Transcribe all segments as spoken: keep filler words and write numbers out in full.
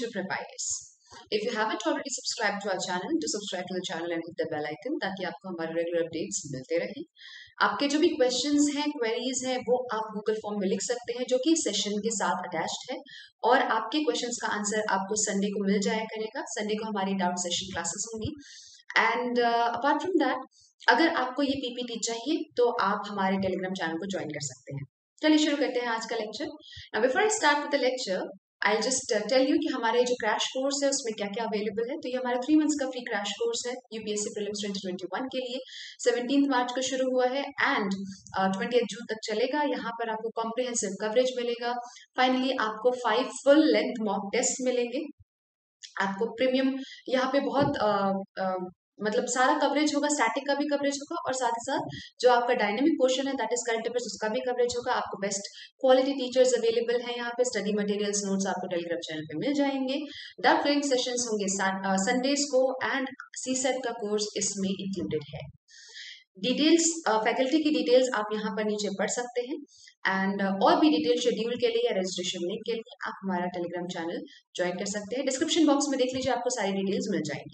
to Prep I A S. If you haven't already subscribed to our channel, do subscribe to the channel and hit the bell icon ताकि आपको हमारे regular updates मिलते रहें। आपके जो भी questions हैं, क्वेरीज हैं, वो आप गूगल फॉर्म में लिख सकते हैं, जो कि सेशन के साथ अटैच्ड है, और आपके क्वेश्चंस का आंसर आपको संडे को मिल जाया करेगा। संडे को हमारी डाउट सेशन क्लासेस होंगी। एंड अपार्ट फ्रॉम दैट, अगर आपको ये पीपीटी चाहिए तो आप हमारे टेलीग्राम चैनल को ज्वाइन कर सकते हैं। चलिए शुरू करते हैं आज का lecture. Now before I start with the lecture, I just tell you कि हमारे जो क्रैश कोर्स है उसमें क्या क्या अवेलेबल है। तो ये हमारा थ्री मंथ्स का फ्री क्रैश कोर्स है UPSC prelims twenty twenty one के लिए। सेवनटीन मार्च को शुरू हुआ है एंड ट्वेंटी जून तक चलेगा। यहाँ पर आपको कॉम्प्रिहेंसिव कवरेज मिलेगा। फाइनली आपको five full length mock test मिलेंगे। आपको प्रीमियम यहाँ पे बहुत uh, uh, मतलब सारा कवरेज होगा, स्टैटिक का भी कवरेज होगा और साथ ही साथ जो आपका डायनेमिक पोर्शन है दैट इज करंट अफेयर्स, उसका भी कवरेज होगा। आपको बेस्ट क्वालिटी टीचर्स अवेलेबल हैं यहाँ पे। स्टडी मटेरियल्स, नोट्स आपको टेलीग्राम चैनल पे मिल जाएंगे। डाउट क्लियरिंग सेशंस होंगे संडेज को एंड सी सेट का कोर्स इसमें इंक्लूडेड है। डिटेल्स, फैकल्टी की डिटेल्स आप यहाँ पर नीचे पढ़ सकते हैं एंड uh, और भी डिटेल शेड्यूल के लिए या रजिस्ट्रेशन लिंक के लिए आप हमारा टेलीग्राम चैनल ज्वाइन कर सकते हैं। डिस्क्रिप्शन बॉक्स में देख लीजिए, आपको सारी डिटेल्स मिल जाएंगी।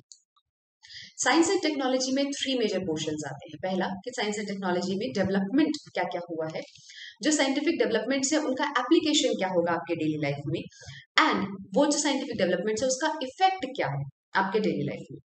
साइंस एंड टेक्नोलॉजी में थ्री मेजर पोर्शंस आते हैं। पहला कि साइंस एंड टेक्नोलॉजी में डेवलपमेंट क्या क्या हुआ है, जो साइंटिफिक डेवलपमेंट्स है उनका एप्लीकेशन क्या होगा आपके डेली लाइफ में, एंड वो जो साइंटिफिक डेवलपमेंट्स है उसका इफेक्ट क्या है आपके डेली लाइफ में।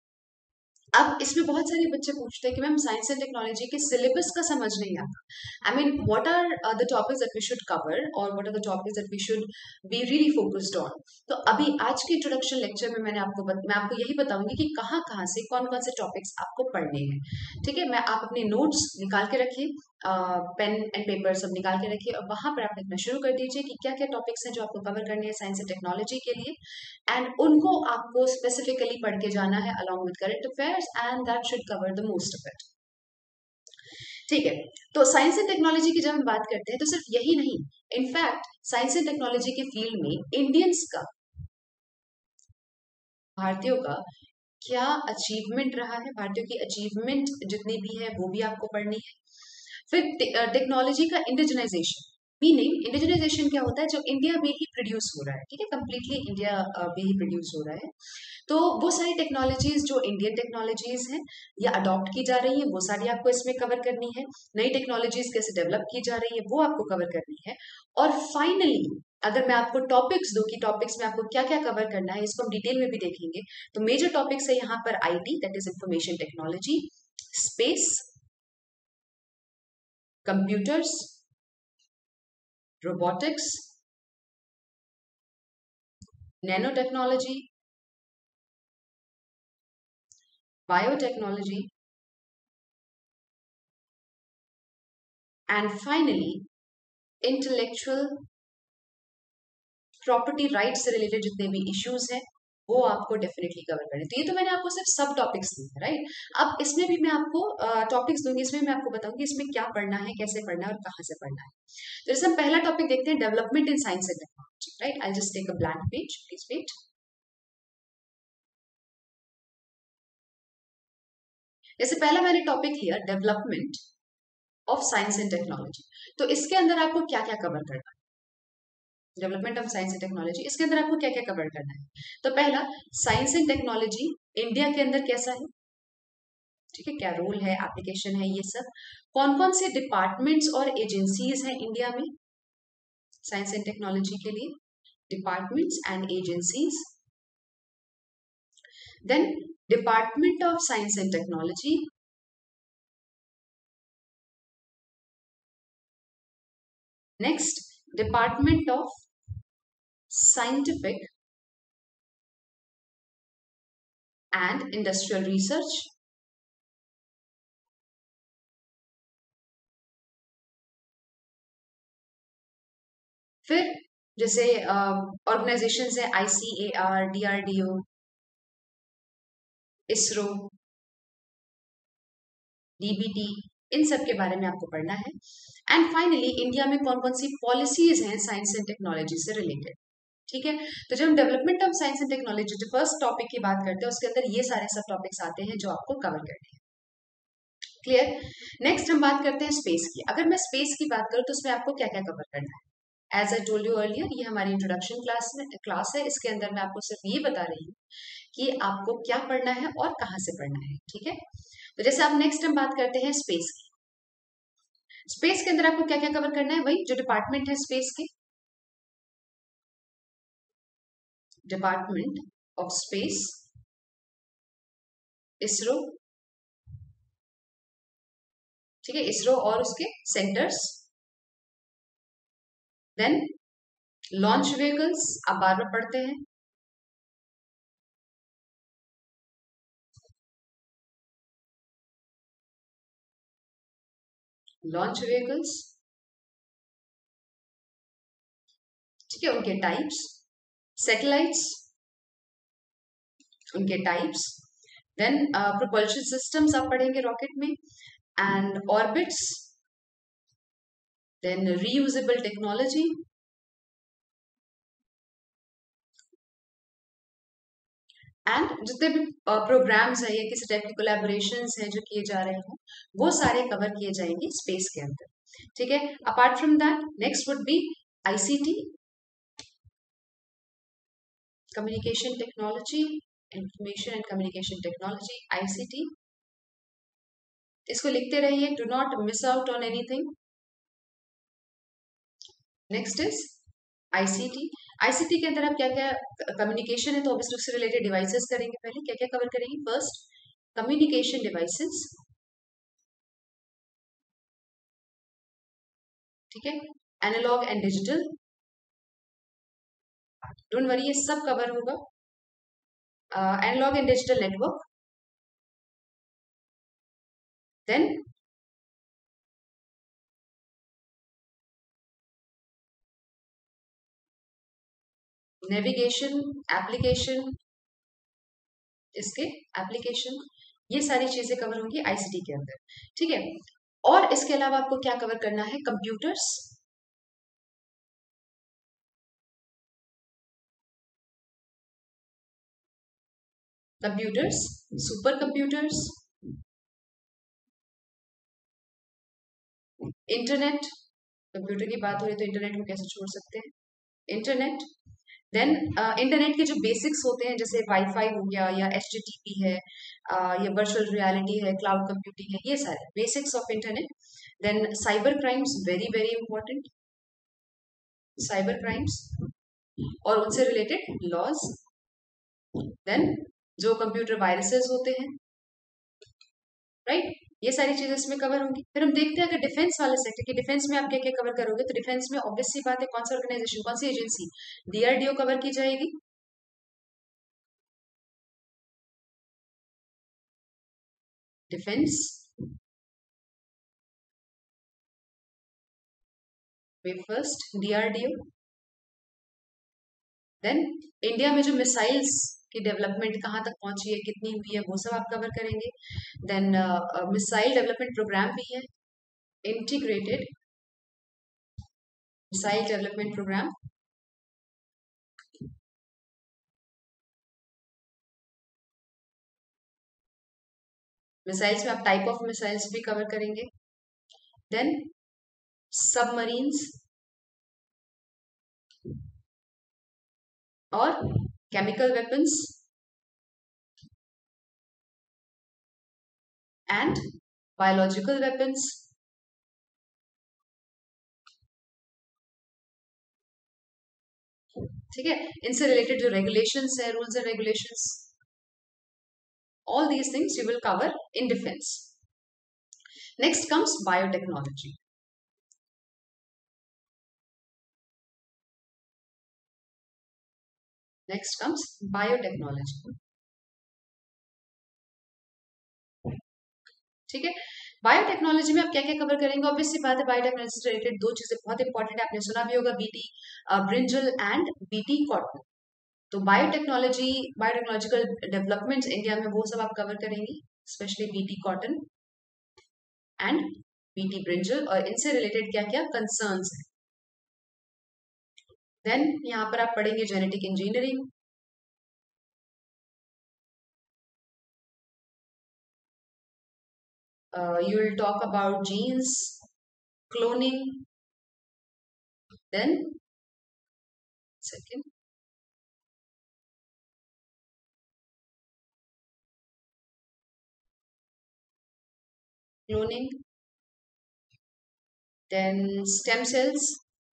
अब इसमें बहुत सारे बच्चे पूछते हैं कि मैम साइंस एंड टेक्नोलॉजी के सिलेबस का समझ नहीं आता। I mean what are the topics that we should cover और what are the topics that we should be really focused on. तो अभी आज के इंट्रोडक्शन लेक्चर में मैंने आपको बत, मैं आपको यही बताऊंगी कि कहाँ कहाँ से कौन कौन से टॉपिक्स आपको पढ़ने हैं। ठीक है, मैं आप अपने नोट्स निकाल के रखिए, पेन एंड पेपर सब निकाल के रखिए और वहां पर आप लिखना शुरू कर दीजिए कि क्या क्या टॉपिक्स हैं जो आपको कवर करने हैं साइंस एंड टेक्नोलॉजी के लिए, एंड उनको आपको स्पेसिफिकली पढ़ के जाना है along with current affairs, and that should cover the most of it. ठीक है, तो साइंस एंड टेक्नोलॉजी की जब हम बात करते हैं तो सिर्फ यही नहीं, इनफैक्ट साइंस एंड टेक्नोलॉजी के फील्ड में इंडियंस का, भारतीयों का क्या अचीवमेंट रहा है, भारतीयों की अचीवमेंट जितनी भी है वो भी आपको पढ़नी है। फिर टेक्नोलॉजी का इंडिजिनाइजेशन, मीनिंग इंडिजिनाइजेशन क्या होता है, जो इंडिया में ही प्रोड्यूस हो रहा है। ठीक है, कंप्लीटली इंडिया में ही प्रोड्यूस हो रहा है। तो वो सारी टेक्नोलॉजीज जो इंडियन टेक्नोलॉजीज हैं या अडॉप्ट की जा रही है वो सारी आपको इसमें कवर करनी है। नई टेक्नोलॉजीज कैसे डेवलप की जा रही है वो आपको कवर करनी है। और फाइनली अगर मैं आपको टॉपिक्स दूं कि टॉपिक्स में आपको क्या क्या कवर करना है, इसको हम डिटेल में भी देखेंगे। तो मेजर टॉपिक्स है यहाँ पर IT, that is information technology, space, computers, robotics, nano technology, biotechnology, and finally intellectual property rights से रिलेटेड जितने भी इश्यूज हैं वो आपको डेफिनेटली कवर करने। तो ये तो मैंने आपको सिर्फ सब टॉपिक्स दिए, राइट। अब इसमें भी मैं आपको टॉपिक्स दूंगी, इसमें मैं आपको बताऊंगी इसमें क्या पढ़ना है, कैसे पढ़ना है और कहाँ से पढ़ना है। तो जैसे हम पहला टॉपिक देखते हैं, development in science and technology, right. I just take a blank page, please wait. जैसे पहला मैंने टॉपिक लिया development of science and technology, तो इसके अंदर आपको क्या क्या कवर करना है, development of science and technology, इसके अंदर आपको क्या क्या कवर करना है। तो पहला, साइंस एंड टेक्नोलॉजी इंडिया के अंदर कैसा है, ठीक है, क्या रोल है, एप्लीकेशन है, ये सब। कौन कौन से डिपार्टमेंट्स और एजेंसीज हैं इंडिया में साइंस एंड टेक्नोलॉजी के लिए, departments and agencies. Then department of science and technology, next department of scientific and industrial research, फिर जैसे ऑर्गेनाइजेशंस है आईसीएआर, डीआरडीओ, इसरो, डीबीटी, इन सब के बारे में आपको पढ़ना है। एंड फाइनली इंडिया में कौन कौन सी पॉलिसीज हैं साइंस एंड टेक्नोलॉजी से रिलेटेड। ठीक है, तो जब हम development of science and technology जो फर्स्ट टॉपिक की बात करते हैं उसके अंदर ये सारे सब टॉपिक्स आते हैं जो आपको कवर करने हैं। क्लियर। नेक्स्ट हम बात करते हैं स्पेस की। अगर मैं स्पेस की बात करूं तो उसमें आपको क्या क्या कवर करना है। As I told you earlier, ये हमारी इंट्रोडक्शन क्लास में क्लास है। इसके अंदर मैं आपको सिर्फ ये बता रही हूँ कि आपको क्या पढ़ना है और कहाँ से पढ़ना है, ठीक है। तो जैसे आप नेक्स्ट हम बात करते हैं स्पेस की। स्पेस के अंदर आपको क्या क्या कवर करना है, वही जो डिपार्टमेंट है स्पेस के, डिपार्टमेंट ऑफ स्पेस, इसरो, ठीक है, इसरो और उसके सेंटर्स। देन लॉन्च व्हीकल्स, आप बार बार पढ़ते हैं। लॉन्च व्हीकल्स, ठीक है, उनके टाइप्स। सैटेलाइट्स, उनके टाइप्स। देन प्रोपल्शन सिस्टम्स आप पढ़ेंगे रॉकेट में, and orbits, then reusable technology, and जितने भी प्रोग्राम्स हैं या किसी टाइप की कोलैबोरेशंस हैं जो किए जा रहे हैं, वो सारे कवर किए जाएंगे स्पेस के अंदर, ठीक है। Apart from that next would be ICT, communication technology, information and communication technology, ICT. इसको लिखते रहिए, do not miss out on anything. Next is ICT. ICT के अंदर आप क्या क्या, कम्युनिकेशन है तो ऑब्वियसली उससे रिलेटेड डिवाइसेस करेंगे। पहले क्या क्या कवर करेंगे, फर्स्ट कम्युनिकेशन डिवाइसेस, ठीक है, analogue and digital, don't worry ये सब कवर होगा। Analogue and digital network, then navigation application, इसके एप्लीकेशन, ये सारी चीजें कवर होंगी आईसीटी के अंदर, ठीक है। और इसके अलावा आपको क्या कवर करना है, computers, computers, super computers, internet, computer की बात हो रही तो इंटरनेट को कैसे छोड़ सकते हैं, इंटरनेट। देन इंटरनेट के जो बेसिक्स होते हैं जैसे वाईफाई हो गया या एचटीटीपी है, uh, या वर्चुअल रियलिटी है, क्लाउड कंप्यूटिंग है, ये सारे basics of internet. Then cyber crimes, very very important, cyber crimes और उनसे रिलेटेड लॉज। देन जो कंप्यूटर वायरसेस होते हैं, राइट right? ये सारी चीजें इसमें कवर होंगी। फिर हम देखते हैं अगर डिफेंस वाले सेक्टर की, डिफेंस में आप क्या क्या कवर करोगे, तो डिफेंस में ऑब्वियस सी बात है कौन सा ऑर्गेनाइजेशन, कौन सी एजेंसी, डीआरडीओ कवर की जाएगी। डिफेंस में फर्स्ट डीआरडीओ। देन इंडिया में जो मिसाइल्स की डेवलपमेंट कहाँ तक पहुंची है, कितनी हुई है, वो सब आप कवर करेंगे। देन मिसाइल डेवलपमेंट प्रोग्राम भी है, integrated missile development programme. Missiles में आप टाइप ऑफ मिसाइल्स भी कवर करेंगे। देन सबमरीन्स और chemical weapons and biological weapons, ठीक है। इनसे रिलेटेड जो रेगुलेशंस है, rules and regulations, all these things you will cover in defense. Next comes biotechnology. Next comes biotechnology. ठीक है, बायोटेक्नोलॉजी में आप क्या क्या कवर करेंगे, ऑब्वियसली बात है बायोटेक्नोलॉजी से रिलेटेड दो चीजें बहुत इंपॉर्टेंट है, आपने सुना भी होगा, BT brinjal and BT cotton. तो बायोटेक्नोलॉजी, बायोटेक्नोलॉजिकल डेवलपमेंट्स इंडिया में वो सब आप कवर करेंगे, specially BT cotton and BT brinjal, और इनसे रिलेटेड क्या क्या कंसर्न्स है। देन यहाँ पर आप पढ़ेंगे genetic engineering, uh, you will talk about genes, cloning, then second. Cloning, then stem cells,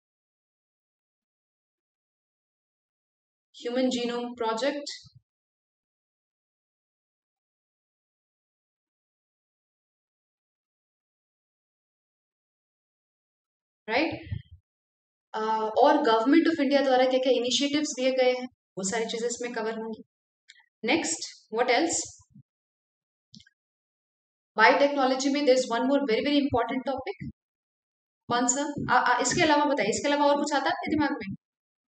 Human Genome Project, right? uh, और गवर्नमेंट ऑफ इंडिया द्वारा क्या क्या इनिशिएटिव्स लिए गए हैं, वो सारी चीजें इसमें कवर होंगी. Next, what else? बायोटेक्नोलॉजी में there is one more very very important topic. कौन सा? आ, आ, इसके अलावा बताइए, इसके अलावा और कुछ आता है आपके दिमाग में?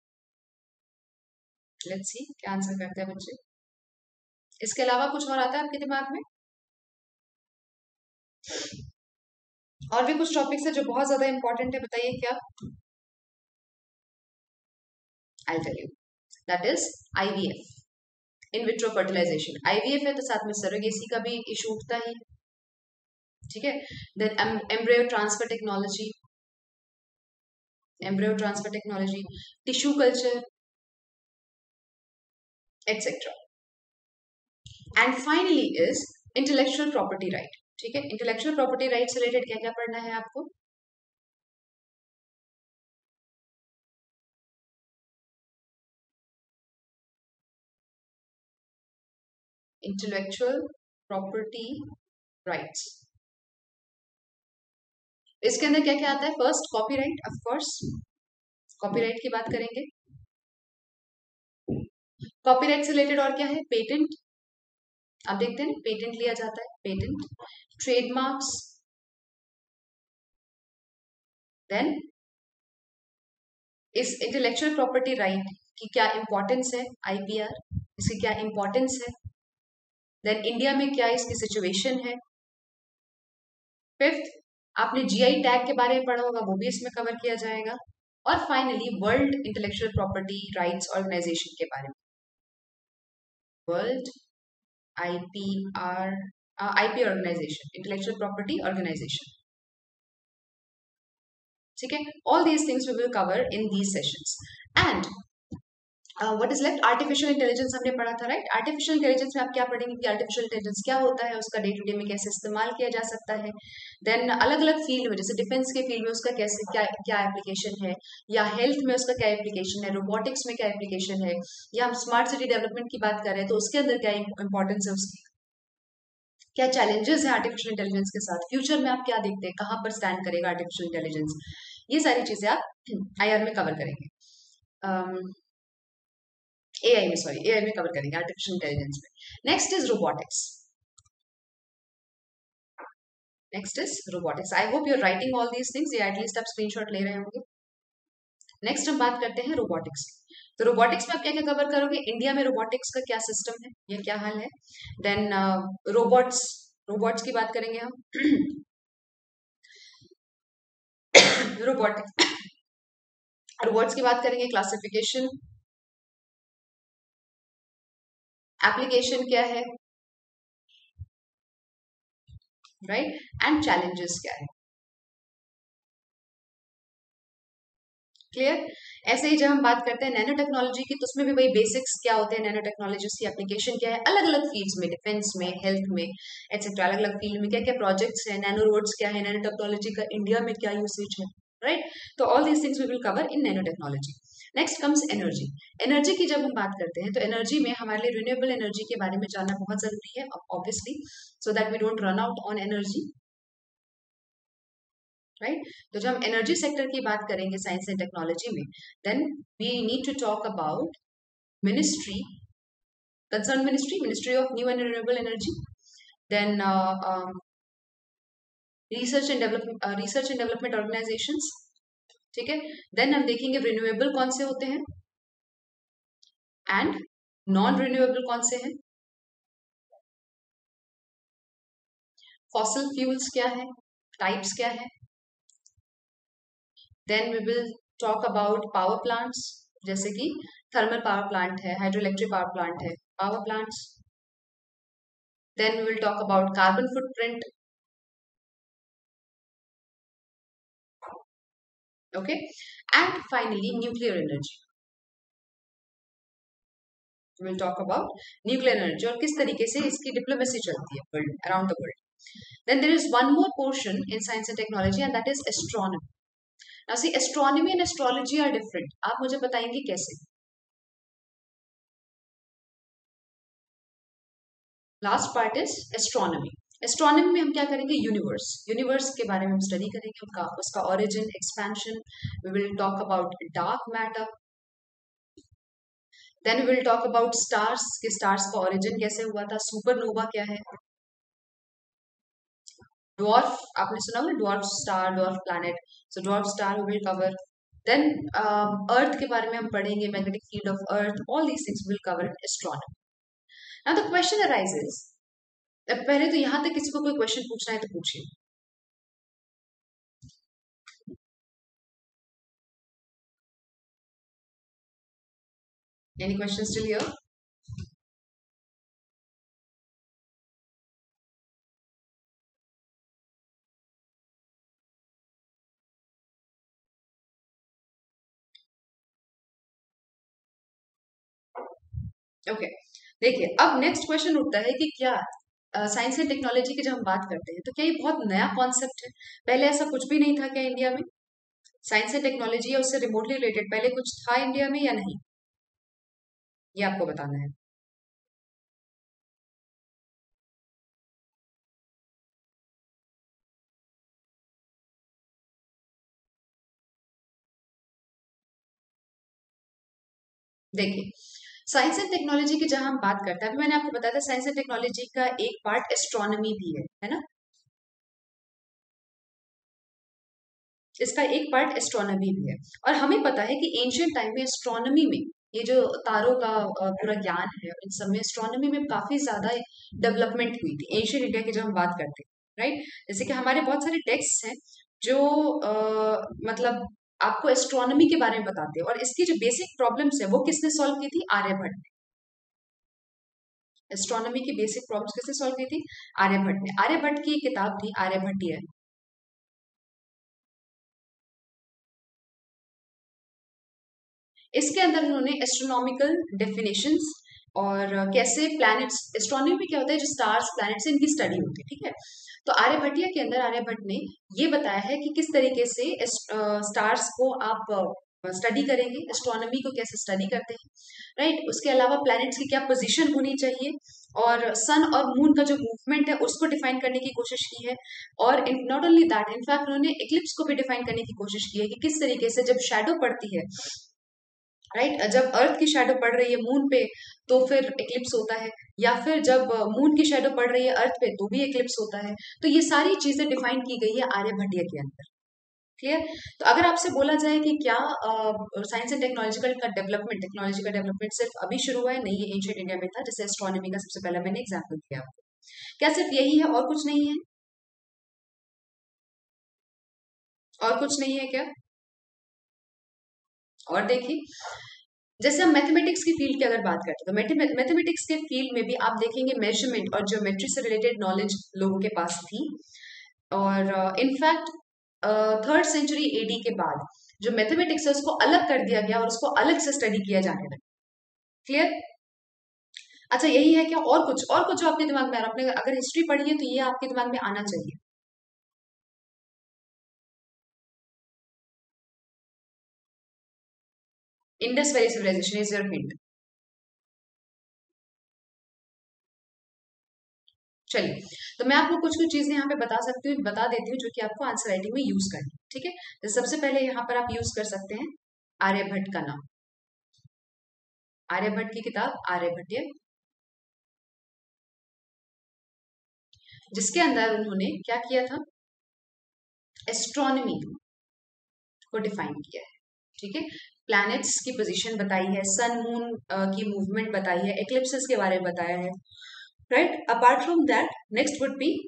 लेट्स सी क्या आंसर करते हैं बच्चे. इसके अलावा कुछ और आता है आपके दिमाग में? और भी कुछ टॉपिक्स है जो बहुत ज्यादा इंपॉर्टेंट है, बताइए क्या. I tell you, that is IVF, in vitro fertilisation. IVF है तो साथ में सरोगेसी का भी इशू उठता ही, ठीक है. Then embryo transfer technology, embryo transfer technology, tissue culture, etcetera. And finally is intellectual property right. ठीक है, इंटेलेक्चुअल प्रॉपर्टी राइट से रिलेटेड क्या क्या पढ़ना है आपको? इंटेलेक्चुअल प्रॉपर्टी राइट्स, इसके अंदर क्या क्या आता है? First copyright, of course copyright की बात करेंगे. कॉपीराइट से रिलेटेड और क्या है? पेटेंट, आप देखते हैं पेटेंट लिया जाता है, पेटेंट. ट्रेडमार्क्स, देन इस इंटेलेक्चुअल प्रॉपर्टी राइट की क्या इंपॉर्टेंस है, आईपीआर, इसकी क्या इंपॉर्टेंस है. देन इंडिया में क्या इसकी सिचुएशन है. फिफ्थ, आपने जीआई टैग के बारे में पढ़ा होगा, वो भी इसमें कवर किया जाएगा. और finally world intellectual property rights organisation के बारे में, world IPR, IP organisation, intellectual property organisation. ठीक है, all these things we will cover in these sessions. And what is left? Artificial intelligence हमने पढ़ा था, राइट. आर्टिफिशियल इंटेलिजेंस में आप क्या पढ़ेंगे कि आर्टिफिशियल इंटेलिजेंस क्या होता है, उसका डे टू डे में कैसे इस्तेमाल किया जा सकता है. देन अलग अलग फील्ड में, जैसे डिफेंस के फील्ड में उसका कैसे क्या क्या एप्लीकेशन है, या हेल्थ में उसका क्या एप्लीकेशन है, रोबोटिक्स में क्या एप्लीकेशन है, या हम स्मार्ट सिटी डेवलपमेंट की बात कर रहे हैं तो उसके अंदर क्या इंपॉर्टेंस है उसकी, क्या चैलेंजेस है आर्टिफिशियल इंटेलिजेंस के साथ, फ्यूचर में आप क्या देखते हैं, कहाँ पर स्टैंड करेगा आर्टिफिशियल इंटेलिजेंस. ये सारी चीजें आप आईआर में कवर करेंगे, एआई में, सॉरी एआई में कवर करेंगे, आर्टिफिशियल इंटेलिजेंस में. Next is robotics. Next is robotics. I hope you are writing all these things, या एटलीस्ट आप स्क्रीनशॉट ले रहे होंगे. नेक्स्ट हम बात करते हैं रोबोटिक्स. तो रोबोटिक्स में आप क्या क्या कवर करोगे? इंडिया में रोबोटिक्स का क्या सिस्टम है, ये क्या हाल है. देन रोबोट्स, रोबोट्स की बात करेंगे हम. रोबोटिक्स, रोबोट्स की बात करेंगे, क्लासिफिकेशन, एप्लीकेशन क्या है, राइट, एंड चैलेंजेस क्या है. क्लियर. ऐसे ही जब हम बात करते हैं नैनो टेक्नोलॉजी की, तो उसमें भी वही बेसिक्स क्या होते हैं, नैनो टेक्नोलॉजीज की एप्लीकेशन क्या है, अलग अलग फील्ड्स में, डिफेंस में, हेल्थ में, एक्सेट्रा, अलग अलग फील्ड में क्या क्या प्रोजेक्ट्स हैं, नैनो रोड्स क्या है, नैनो टेक्नोलॉजी का इंडिया में क्या यूसेज है, राइट. तो all these things we will cover in nano technology. Next comes energy. Energy की जब हम बात करते हैं तो एनर्जी में हमारे लिए रिन्यूएबल एनर्जी के बारे में जानना बहुत जरूरी है, obviously, so that we don't run out on energy, right right? तो जब हम एनर्जी सेक्टर की बात करेंगे साइंस एंड टेक्नोलॉजी में, then we need to talk about ministry, concern ministry, ministry of new and renewable energy. Then research and development, research and development organisations. ठीक है. Then हम देखेंगे रिन्यूएबल कौन से होते हैं एंड नॉन रिन्यूएबल कौन से हैं, फॉसिल फ्यूल्स क्या है, टाइप्स क्या है. Then we will talk about power plants, जैसे कि थर्मल पावर प्लांट है, हाइड्रो इलेक्ट्रिक पावर प्लांट है, power plants. Then we will talk about carbon footprint, okay, and finally nuclear energy. Will talk about nuclear energy और किस तरीके से इसकी diplomacy चलती है world around the world. Then there is one more portion in science and technology and that is astronomy. Now see astronomy and astrology are different. आप मुझे बताएंगे कैसे? Last part is astronomy. Astronomy में हम क्या करेंगे? यूनिवर्स. यूनिवर्स के बारे में हम स्टडी करेंगे, उनका उसका origin, expansion. We will talk about dark matter. Then we will talk about stars के स्टार्स का ओरिजिन कैसे हुआ था. सुपरनोवा क्या है? ड्वार्फ आपने सुना होगा, dwarf star, dwarf planet. So dwarf star we will cover. Then earth के बारे में हम पढ़ेंगे, magnetic field of earth. All these things will cover in astronomy. Now the question arises. पहले तो यहां तक किसी को कोई क्वेश्चन पूछना है तो पूछिए. Any questions still here? Okay okay. देखिए, अब नेक्स्ट क्वेश्चन उठता है कि क्या साइंस एंड टेक्नोलॉजी की जब हम बात करते हैं तो क्या ये बहुत नया कॉन्सेप्ट है? पहले ऐसा कुछ भी नहीं था क्या इंडिया में? साइंस एंड टेक्नोलॉजी या उससे रिमोटली रिलेटेड पहले कुछ था इंडिया में या नहीं? ये आपको बताना है. देखिए, साइंस एंड टेक्नोलॉजी की जहां हम बात करते हैं, अभी मैंने आपको बताया था साइंस एंड टेक्नोलॉजी का एक पार्ट एस्ट्रोनॉमी भी है है ना? इसका एक पार्ट एस्ट्रोनॉमी भी है. और हमें पता है कि एंशियंट टाइम में एस्ट्रोनॉमी में ये जो तारों का अ, पूरा ज्ञान है, इन सब में एस्ट्रोनॉमी में काफी ज्यादा डेवलपमेंट हुई थी एंशियंट इंडिया की जब हम बात करते हैं, राइट? जैसे कि हमारे बहुत सारे टेक्स्ट हैं जो आ, मतलब आपको एस्ट्रोनॉमी के बारे में बताते हैं. और इसकी जो बेसिक प्रॉब्लम्स है वो किसने सॉल्व की थी? आर्यभट्ट ने. एस्ट्रोनॉमी की बेसिक प्रॉब्लम्स किसने सॉल्व की थी? आर्यभट्ट ने. आर्यभट्ट की एक किताब थी आर्यभट्टीय. इसके अंदर उन्होंने एस्ट्रोनॉमिकल डेफिनेशंस और कैसे प्लैनेट्स, एस्ट्रोनॉमी में क्या होता है, जो स्टार्स प्लैनेट्स इनकी स्टडी होती है, ठीक है? तो आर्यभट्टिया के अंदर आर्यभट्ट ने ये बताया है कि किस तरीके से स्टार्स को आप स्टडी करेंगे, एस्ट्रोनॉमी को कैसे स्टडी करते हैं, राइट? उसके अलावा प्लैनेट्स की क्या पोजीशन होनी चाहिए, और सन और मून का जो मूवमेंट है उसको डिफाइन करने की कोशिश की है. और नॉट ओनली दैट, इनफैक्ट उन्होंने एक्लिप्स को भी डिफाइन करने की कोशिश की है कि किस तरीके से जब शेडो पड़ती है, राइट right? जब अर्थ की शेडो पड़ रही है मून पे तो फिर एक्लिप्स होता है, या फिर जब मून की शेडो पड़ रही है अर्थ पे तो भी एक्लिप्स होता है. तो ये सारी चीजें डिफाइन की गई है आर्यभट्टिया के अंदर. क्लियर? तो अगर आपसे बोला जाए कि क्या साइंस एंड टेक्नोलॉजिकल का डेवलपमेंट टेक्नोलॉजी का डेवलपमेंट सिर्फ अभी शुरू हुआ है? नहीं, ये एंशिएंट इंडिया में था. जैसे एस्ट्रोनॉमी का सबसे पहले मैंने एग्जाम्पल दिया आपको. क्या सिर्फ यही है और कुछ नहीं है? और कुछ नहीं है क्या? और देखिए, जैसे हम मैथमेटिक्स की फील्ड की अगर बात करते हैं तो मैथमेटिक्स के फील्ड में भी आप देखेंगे मेजरमेंट और ज्योमेट्री से रिलेटेड नॉलेज लोगों के पास थी. और इनफैक्ट थर्ड सेंचुरी एडी के बाद जो मैथमेटिक्स है उसको अलग कर दिया गया और उसको अलग से स्टडी किया जाने लगा. क्लियर? अच्छा, यही है क्या? और कुछ और कुछ जो आपके दिमाग में आ रहा है? आपने अगर हिस्ट्री पढ़ी है तो ये आपके दिमाग में आना चाहिए. Indus valley civilisation is your hint. चलिए, तो मैं आपको कुछ कुछ चीजें यहाँ पे बता सकती हूँ, बता देती हूँ जो कि आपको आंसर राइटिंग में यूज करनी है. ठीक है? तो सबसे पहले यहाँ पर आप यूज कर सकते हैं आर्यभट्ट का नाम. आर्यभट्ट की किताब आर्यभट्टीय, जिसके अंदर उन्होंने क्या किया था? एस्ट्रोनॉमी को डिफाइन किया है. ठीक है? प्लैनेट्स की पोजीशन बताई है, सन मून की मूवमेंट बताई है, एक्लिप्सेस के बारे में बताया है, right? Apart from that next would be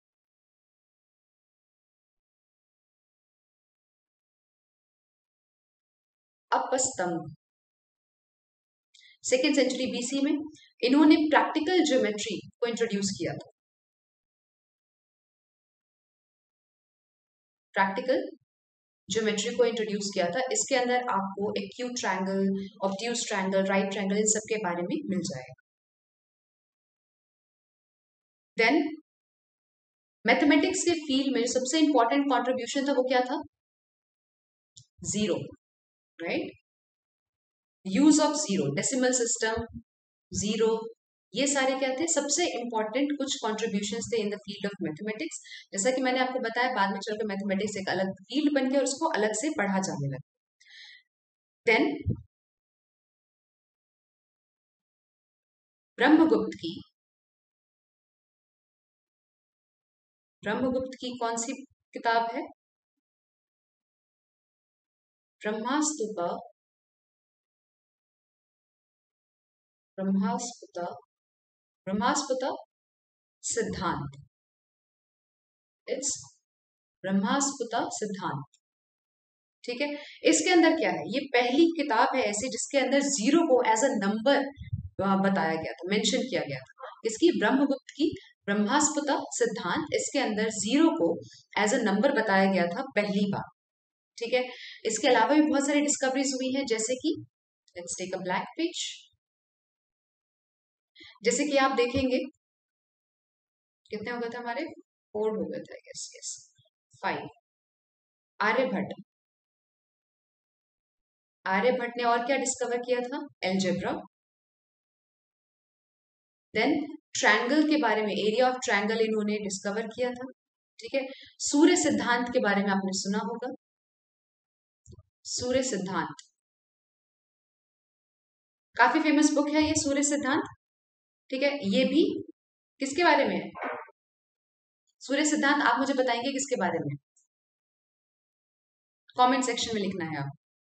Apastamba. Second century BC में इन्होंने प्रैक्टिकल ज्योमेट्री को इंट्रोड्यूस किया था. प्रैक्टिकल ज्योमेट्री को इंट्रोड्यूस किया था। इसके अंदर आपको acute triangle, obtuse triangle, right triangle, इन सब के बारे में मिल जाएगा। देन मैथमेटिक्स के फील्ड में जो सबसे इंपॉर्टेंट कंट्रीब्यूशन था वो क्या था? Zero, right? Use of zero, decimal system, zero, ये सारे क्या थे? सबसे इंपॉर्टेंट कुछ कॉन्ट्रीब्यूशंस थे in the field of mathematics. जैसा कि मैंने आपको बताया, बाद में चलकर मैथमेटिक्स एक अलग फील्ड बन गया और उसको अलग से पढ़ा जाने लगा। देन ब्रह्मगुप्त की ब्रह्मगुप्त की कौन सी किताब है? ब्रह्मास्त्र ब्रह्मास्त्र ब्रह्मास्त्र सिद्धांत। इट्स ब्रह्मास्त्र सिद्धांत, ठीक है। इसके अंदर क्या है? ये पहली किताब है ऐसी जिसके अंदर जीरो को एज अ नंबर बताया गया था, मेंशन किया गया था। इसकी ब्रह्मगुप्त की ब्रह्मास्त्र सिद्धांत, इसके अंदर जीरो को एज अ नंबर बताया गया था पहली बार, ठीक है। इसके अलावा भी बहुत सारी डिस्कवरीज हुई हैं, जैसे कि let's take a black page. जैसे कि आप देखेंगे, कितने हो गए थे हमारे? फोर हो गए थे, yes yes, five. Aryabhata Aryabhata ने और क्या डिस्कवर किया था? एलजेब्रा। देन ट्रायंगल के बारे में, एरिया ऑफ ट्रायंगल इन्होंने डिस्कवर किया था, ठीक है। सूर्य सिद्धांत के बारे में आपने सुना होगा, सूर्य सिद्धांत काफी फेमस बुक है ये, सूर्य सिद्धांत, ठीक है। ये भी किसके बारे में है? सूर्य सिद्धांत आप मुझे बताएंगे किसके बारे में? कमेंट सेक्शन में लिखना है आप।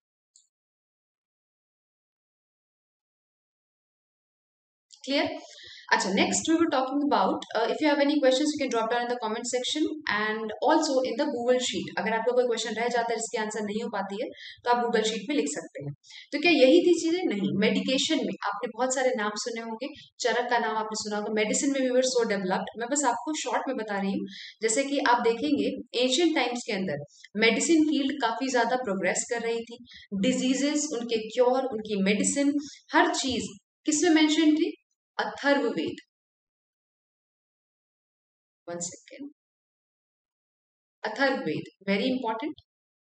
क्लियर? अच्छा, next we were talking about, if you have any questions you can drop down in the comment section and also in the Google sheet. अगर आपका कोई क्वेश्चन रह जाता है जिसकी आंसर नहीं हो पाती है तो आप गूगल शीट में लिख सकते हैं। तो क्या यही थी चीजें? नहीं। मेडिकेशन में आपने बहुत सारे नाम सुने होंगे, चरक का नाम आपने सुना होगा। मेडिसिन में वी वर सो डेवलप्ड, मैं बस आपको शॉर्ट में बता रही हूँ। जैसे कि आप देखेंगे एशियन टाइम्स के अंदर मेडिसिन फील्ड काफी ज्यादा प्रोग्रेस कर रही थी। डिजीजेस, उनके क्योर, उनकी मेडिसिन, हर चीज किसमें मेंशन थी? Atharvaveda. One second, Atharvaveda very important.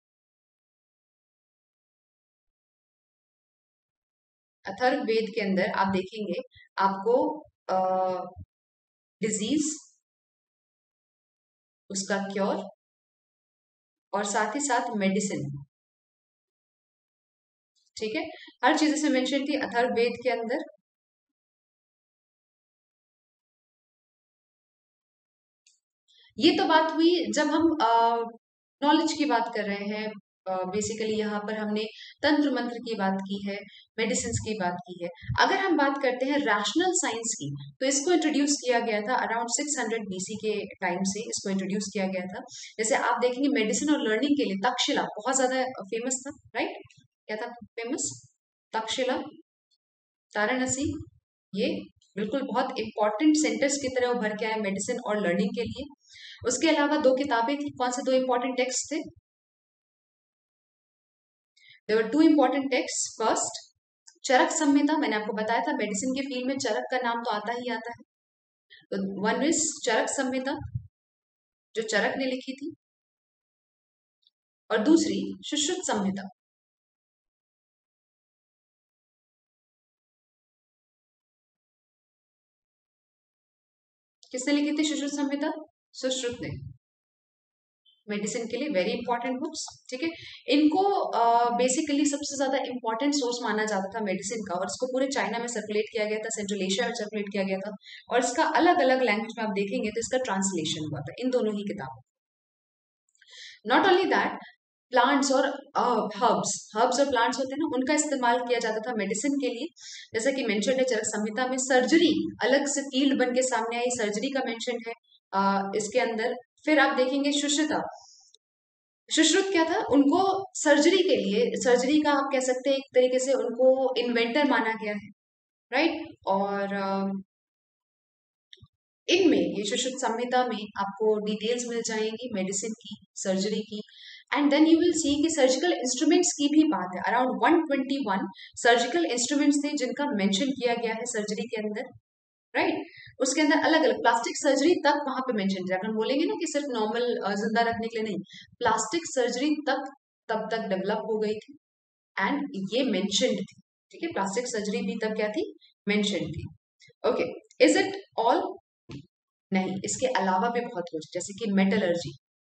Atharvaveda के अंदर आप देखेंगे आपको डिजीज, उसका क्योर और साथ ही साथ मेडिसिन, ठीक है। हर चीज इसमें मेंशन थी अथर्ववेद के अंदर। ये तो बात हुई जब हम नॉलेज की बात कर रहे हैं। बेसिकली यहाँ पर हमने तंत्र मंत्र की बात की है, मेडिसिन की बात की है। अगर हम बात करते हैं रैशनल साइंस की, तो इसको इंट्रोड्यूस किया गया था अराउंड सिक्स हंड्रेड बीसी के टाइम से, इसको इंट्रोड्यूस किया गया था। जैसे आप देखेंगे मेडिसिन और लर्निंग के लिए तक्षशिला बहुत ज्यादा फेमस था, राइट? क्या था फेमस? तक्षशिला, वाराणसी, ये बिल्कुल बहुत इंपॉर्टेंट सेंटर्स की तरह उभर के आए मेडिसिन और लर्निंग के लिए। उसके अलावा दो किताबें थी, कौन से दो इंपॉर्टेंट टेक्स्ट थे? There were two important text. First, Charaka Samhita, मैंने आपको बताया था मेडिसिन के फील्ड में चरक का नाम तो आता ही आता है। तो वन इज चरक संहिता जो चरक ने लिखी थी, और दूसरी सुश्रुत संहिता। किसने लिखी थी सुश्रुत संहिता? सुश्रुत ने। मेडिसिन के लिए वेरी इंपॉर्टेंट बुक्स, ठीक है। इनको बेसिकली uh, सबसे ज्यादा इंपॉर्टेंट सोर्स माना जाता था मेडिसिन का, और इसको पूरे चाइना में सर्कुलेट किया गया था, सेंट्रल एशिया में सर्कुलेट किया गया था, और इसका अलग अलग लैंग्वेज में आप देखेंगे तो इसका ट्रांसलेशन हुआ था इन दोनों ही किताबों। नॉट ओनली दैट, प्लांट्स और हर्ब्स हर्ब्स और प्लांट्स होते हैं ना, उनका इस्तेमाल किया जाता था मेडिसिन के लिए। जैसा कि मेंशन है चरक संहिता में, सर्जरी अलग से फील्ड बन के सामने आई, सर्जरी का मेंशन है uh, इसके अंदर। फिर आप देखेंगे सुश्रुता, सुश्रुत क्या था? उनको सर्जरी के लिए, सर्जरी का आप कह सकते हैं एक तरीके से उनको इन्वेंटर माना गया है, राइट? और इनमें ये सुश्रुत संहिता में आपको डिटेल्स मिल जाएंगी मेडिसिन की, सर्जरी की। And then you will see कि सर्जिकल इंस्ट्रूमेंट्स की भी बात है, around one twenty one surgical instruments थे जिनका मेंशन किया गया है सर्जरी के अंदर, राइट right? उसके अंदर अलग अलग प्लास्टिक सर्जरी तक वहां पे मेंशन किया। अगर हम बोलेंगे ना कि सिर्फ नॉर्मल जिंदा रखने के लिए नहीं, प्लास्टिक सर्जरी तक तब तक डेवलप हो गई थी एंड ये मेंशनड थी, ठीक है, प्लास्टिक सर्जरी भी तब क्या थी, मेंशन थी। Okay, is it all? नहीं, इसके अलावा भी बहुत कुछ, जैसे कि मेटलर्जी।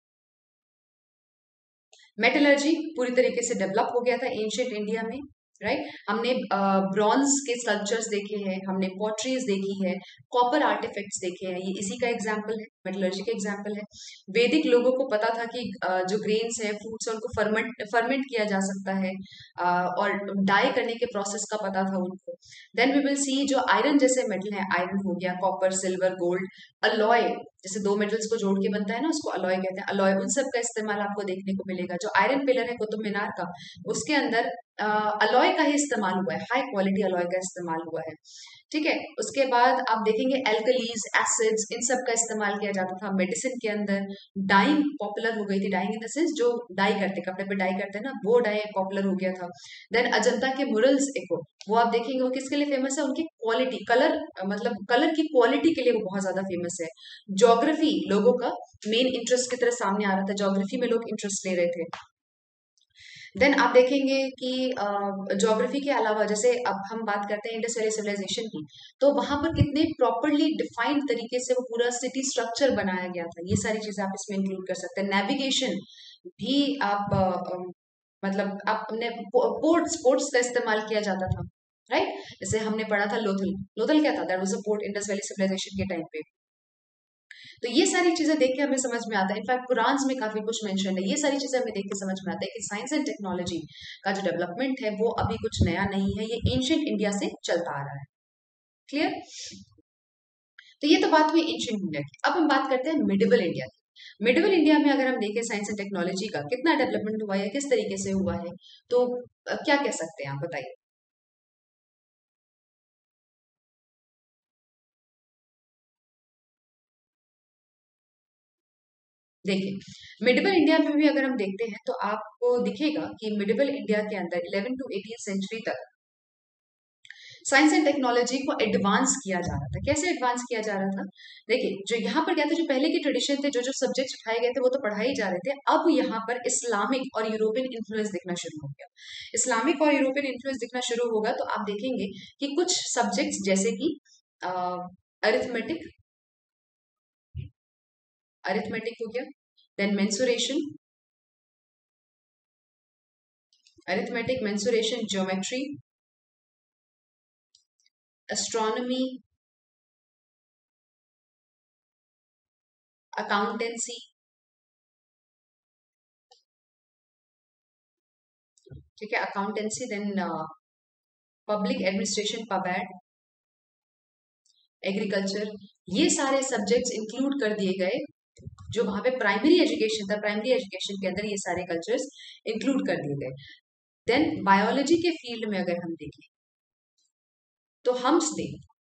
मेटलर्जी पूरी तरीके से डेवलप हो गया था एंशियंट इंडिया में, राइट right? हमने ब्रॉन्ज के स्कल्पचर्स देखे हैं, हमने पॉटरीज देखी है, कॉपर आर्टिफैक्ट्स देखे हैं, ये इसी का एग्जाम्पल है, मेटलर्जी का एग्जाम्पल है। वैदिक लोगों को पता था कि uh, जो ग्रेन्स है, फ्रूट्स है, उनको फर्मेंट फर्मेंट किया जा सकता है, uh, और डाई करने के प्रोसेस का पता था उनको। देन वी विल सी जो आयरन जैसे मेटल है, आयरन हो गया, कॉपर, सिल्वर, गोल्ड, अलॉय, जैसे दो मेटल्स को जोड़ के बनता है ना, उसको अलॉय कहते हैं, अलॉय, उन सब का इस्तेमाल आपको देखने को मिलेगा। जो आयरन पिलर है कुतुब मीनार का, उसके अंदर अलॉय का ही इस्तेमाल हुआ है, हाई क्वालिटी अलॉय का इस्तेमाल हुआ है, ठीक है। उसके बाद आप देखेंगे एल्कलीज, एसिड्स, इन सब का इस्तेमाल किया जाता था मेडिसिन के अंदर। डाइंग पॉपुलर हो गई थी, डाइंग इन द सेंस जो डाई करते, कपड़े पे डाई करते हैं ना, वो डाई पॉपुलर हो गया था। देन अजंता के मुरल्स एक, वो आप देखेंगे वो किसके लिए फेमस है, उनकी क्वालिटी, कलर, मतलब कलर की क्वालिटी के लिए वो बहुत ज्यादा फेमस है। ज्योग्राफी लोगों का मेन इंटरेस्ट की तरह सामने आ रहा था, ज्योग्राफी में लोग इंटरेस्ट ले रहे थे। देन आप देखेंगे कि ज्योग्राफी के अलावा, जैसे अब हम बात करते हैं इंडस वैली सिविलाइजेशन की, तो वहां पर कितने प्रॉपरली डिफाइंड तरीके से वो पूरा सिटी स्ट्रक्चर बनाया गया था, ये सारी चीजें आप इसमें इंक्लूड कर सकते हैं। नेविगेशन भी आप अ, अ, मतलब आपने पोर्ट्स पोर्ट्स का इस्तेमाल किया जाता था, राइट। जैसे हमने पढ़ा था लोथल, लोथल क्या था, that was a port Indus valley civilisation के टाइम पे। तो ये सारी चीजें देख के हमें समझ में आता है, इनफैक्ट कुरान में काफी कुछ मेंशन है, ये सारी चीजें हमें देख के समझ में आता है कि साइंस एंड टेक्नोलॉजी का जो डेवलपमेंट है वो अभी कुछ नया नहीं है, ये एंशियंट इंडिया से चलता आ रहा है। क्लियर? तो ये तो बात हुई एंशियंट इंडिया की। अब हम बात करते हैं मिडिवल इंडिया की। मिडिवल इंडिया में अगर हम देखें साइंस एंड टेक्नोलॉजी का कितना डेवलपमेंट हुआ है, किस तरीके से हुआ है, तो क्या कह सकते हैं आप, बताइए। देखिए, मिडिवल इंडिया में भी अगर हम देखते हैं तो आपको दिखेगा कि मिडिवल इंडिया के अंदर इलेवन टू एटीन सेंचुरी तक साइंस एंड टेक्नोलॉजी को एडवांस किया जा रहा था। कैसे एडवांस किया जा रहा था? देखिए, जो यहाँ पर क्या था, जो पहले के ट्रेडिशन थे, जो जो सब्जेक्ट्स उठाए गए थे वो तो पढ़ाए ही जा रहे थे, अब यहाँ पर इस्लामिक और यूरोपियन इन्फ्लुएंस दिखना शुरू हो गया। इस्लामिक और यूरोपियन इन्फ्लुएंस दिखना शुरू होगा तो आप देखेंगे कि कुछ सब्जेक्ट्स जैसे कि अरिथमेटिक, अरिथमेटिक हो गया, then mensuration, arithmetic, mensuration, geometry, astronomy, accountancy, ठीक है, अकाउंटेंसी, देन पब्लिक एडमिनिस्ट्रेशन, पबैड, एग्रीकल्चर, ये सारे सब्जेक्ट्स इंक्लूड कर दिए गए। जो वहां पे प्राइमरी एजुकेशन था, प्राइमरी एजुकेशन के अंदर ये सारे कल्चर्स इंक्लूड कर दिए गए। देन बायोलॉजी के फील्ड में अगर हम देखें तो हम्सदेव,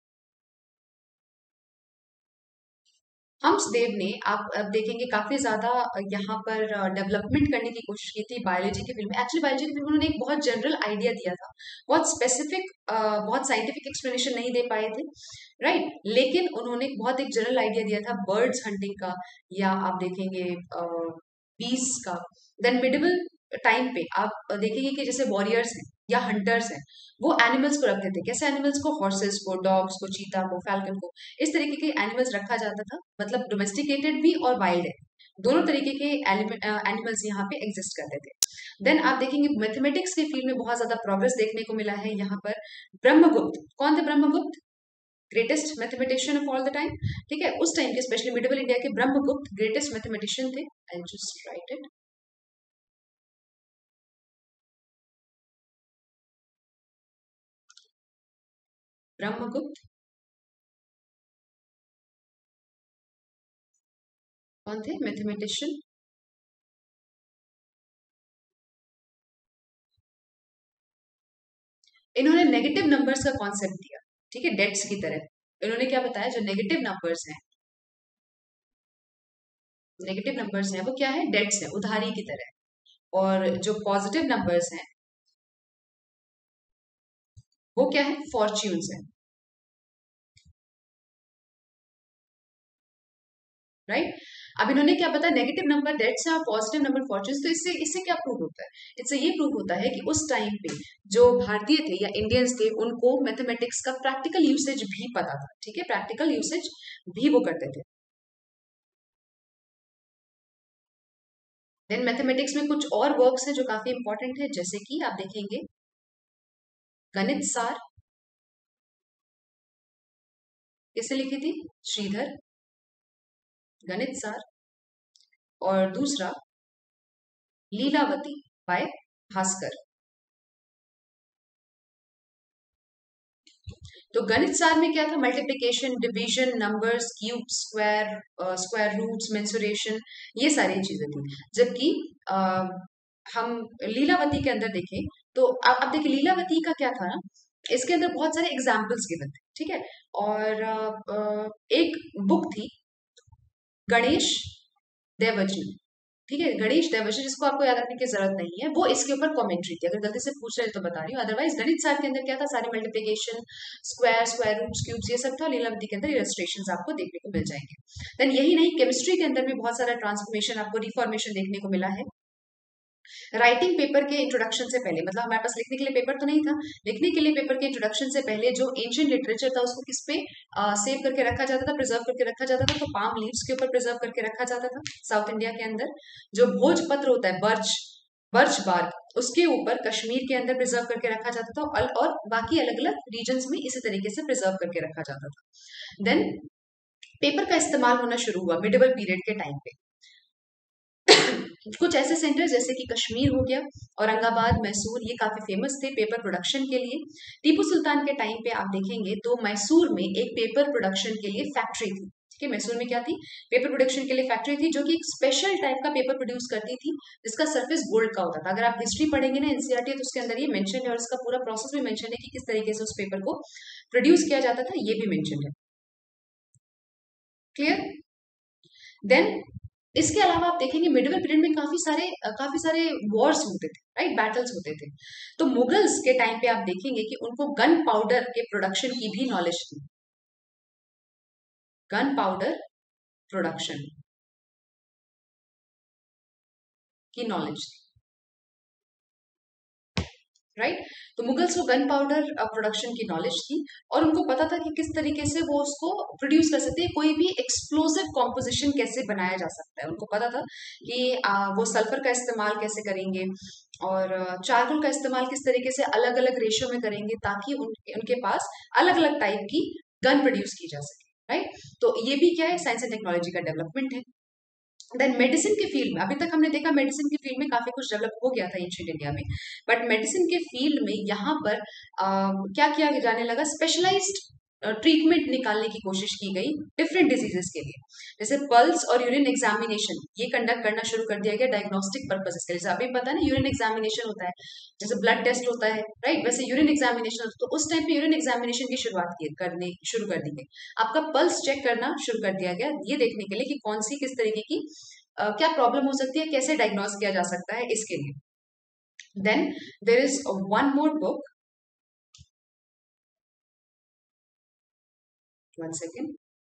हम्सदेव ने, आप अब देखेंगे काफी ज्यादा यहाँ पर डेवलपमेंट करने की कोशिश की थी बायोलॉजी के फील्ड में। एक्चुअली बायोलॉजी के फील्ड में उन्होंने एक बहुत जनरल आइडिया दिया था, बहुत स्पेसिफिक, बहुत साइंटिफिक एक्सप्लेनेशन नहीं दे पाए थे, राइट। लेकिन उन्होंने बहुत एक जनरल आइडिया दिया था बर्ड्स हंटिंग का, या आप देखेंगे बीस का। देन मिडिवल टाइम पे आप देखेंगे कि जैसे वॉरियर्स हैं या हंटर्स हैं, वो एनिमल्स को रखते थे। कैसे एनिमल्स को? हॉर्सेस को, डॉग्स को, चीता को, फैल्कन को, इस तरीके के एनिमल्स रखा जाता था। मतलब डोमेस्टिकेटेड भी और वाइल्ड है, दोनों तरीके के एनिमल्स यहाँ पे एग्जिस्ट करते थे। देन आप देखेंगे मैथमेटिक्स के फील्ड में बहुत ज्यादा प्रोग्रेस देखने को मिला है यहाँ पर। ब्रह्मगुप्त, कौन थे Brahmagupta? Greatest mathematician of all the time, ठीक है। उस टाइम के स्पेशली मिडिवल इंडिया के ब्रह्मगुप्त ग्रेटेस्ट मैथमेटिशियन थे। I just write it, Brahmagupta कौन थे? मैथमेटिशियन। इन्होंने नेगेटिव नंबर्स का कॉन्सेप्ट दिया, ठीक है, डेट्स की तरह। इन्होंने क्या बताया, जो नेगेटिव नंबर्स हैं, नेगेटिव नंबर्स हैं वो क्या है, डेट्स है, उधारी की तरह। और जो पॉजिटिव नंबर्स हैं वो क्या है, फॉर्च्यून्स है, राइट। अब इन्होंने क्या बताया, नेगेटिव नंबर डेट्स है और पॉजिटिव नंबर फॉर्च्यून्स। तो इससे इससे क्या प्रूव होता है, इससे ये प्रूव होता है कि उस टाइम पे जो भारतीय थे या इंडियंस थे उनको मैथमेटिक्स का प्रैक्टिकल यूसेज भी पता था, ठीक है, प्रैक्टिकल यूसेज भी वो करते थे। देन मैथमेटिक्स में कुछ और वर्क्स हैं जो काफी इंपॉर्टेंट है, जैसे कि आप देखेंगे गणित सार, किसने लिखी थी, श्रीधर, गणित सार। और दूसरा लीलावती बाय भास्कर। तो गणित सार में क्या था, multiplication, division, numbers, cube, square, square roots, mensuration, ये सारी चीजें थी। जबकि अ, हम लीलावती के अंदर देखें तो आप आप देखिए लीलावती का क्या था ना, इसके अंदर बहुत सारे एग्जाम्पल्स गिवन थे, ठीक है। और अ, अ, एक बुक थी गणेश देवजी, ठीक है, गणेश देवजी, जिसको आपको याद रखने की जरूरत नहीं है, वो इसके ऊपर कमेंट्री थी। अगर गलती से पूछ रहे तो बता रही हूँ, अदरवाइज गणित सार के अंदर क्या था, सारी multiplication, square, square roots, cubes, ये सब था। लीलावती के अंदर इलस्ट्रेशन आपको देखने को मिल जाएंगे। देन यही नहीं, केमिस्ट्री के अंदर भी बहुत सारा ट्रांसफॉर्मेशन आपको, रिफॉर्मेशन देखने को मिला है। राइटिंग पेपर के इंट्रोडक्शन से पहले, मतलब हमारे पास लिखने के लिए पेपर तो नहीं था, लिखने के लिए पेपर के इंट्रोडक्शन से पहले जो एंशियंट लिटरेचर था उसको किस पे सेव करके रखा जाता था, प्रिजर्व करके रखा जाता था, तो पाम लीव्स के ऊपर प्रिजर्व करके रखा जाता था साउथ इंडिया के अंदर। जो भोजपत्र होता है, बर्च, बर्च बार्क, उसके ऊपर कश्मीर के अंदर प्रिजर्व करके रखा जाता था, और, और बाकी अलग अलग रीजन्स में इसी तरीके से प्रिजर्व करके रखा जाता था। देन पेपर का इस्तेमाल होना शुरू हुआ मिडिवल पीरियड के टाइम पे। कुछ ऐसे सेंटर जैसे कि कश्मीर हो गया, औरंगाबाद, मैसूर, ये काफी फेमस थे पेपर प्रोडक्शन के लिए। टीपू सुल्तान के टाइम पे आप देखेंगे तो मैसूर में एक पेपर प्रोडक्शन के लिए फैक्ट्री थी, ठीक है। मैसूर में क्या थी, पेपर प्रोडक्शन के लिए फैक्ट्री थी, जो कि एक स्पेशल टाइप का पेपर प्रोड्यूस करती थी, जिसका सरफेस गोल्ड का होता था। अगर आप हिस्ट्री पढ़ेंगे ना एनसीईआरटी, तो उसके अंदर ये मेंशन है, और इसका पूरा प्रोसेस भी मेंशन है कि किस तरीके से उस पेपर को प्रोड्यूस किया जाता था, ये भी मेंशन है। क्लियर। देन इसके अलावा आप देखेंगे मिडिवल पीरियड में काफी सारे काफी सारे वॉर्स होते थे, राइट, बैटल्स होते थे। तो मुगल्स के टाइम पे आप देखेंगे कि उनको गन पाउडर के प्रोडक्शन की भी नॉलेज थी, गन पाउडर प्रोडक्शन की नॉलेज थी, राइट। तो मुगल्स को गन पाउडर प्रोडक्शन की नॉलेज थी, और उनको पता था कि किस तरीके से वो उसको प्रोड्यूस कर सकते हैं, कोई भी एक्सप्लोसिव कॉम्पोजिशन कैसे बनाया जा सकता है। उनको पता था कि आ, वो सल्फर का इस्तेमाल कैसे करेंगे, और चारकोल का इस्तेमाल किस तरीके से अलग अलग रेशियो में करेंगे, ताकि उन, उनके पास अलग अलग टाइप की गन प्रोड्यूस की जा सके, राइट। तो ये भी क्या है, साइंस एंड टेक्नोलॉजी का डेवलपमेंट है। देन मेडिसिन के फील्ड में, अभी तक हमने देखा मेडिसिन के फील्ड में काफी कुछ डेवलप हो गया था एंशिएंट इंडिया में, बट मेडिसिन के फील्ड में यहाँ पर आ, क्या किया जाने लगा, स्पेशलाइज्ड ट्रीटमेंट निकालने की कोशिश की गई डिफरेंट डिजीजेस के लिए। जैसे पल्स और यूरिन एग्जामिनेशन ये कंडक्ट करना शुरू कर दिया गया डायग्नोस्टिक पर्पसेस के लिए। जैसे अभी पता है ना, यूरिन एग्जामिनेशन होता है, जैसे ब्लड टेस्ट होता है, राइट, वैसे यूरिन एग्जामिनेशन होता है। तो उस टाइम पे यूरिन एग्जामिनेशन की शुरुआत की करने शुरू कर दी गई, आपका पल्स चेक करना शुरू कर दिया गया, ये देखने के लिए कि कौन सी किस तरीके की uh, क्या प्रॉब्लम हो सकती है, कैसे डायग्नोस किया जा सकता है, इसके लिए। Then there is one more book, one second,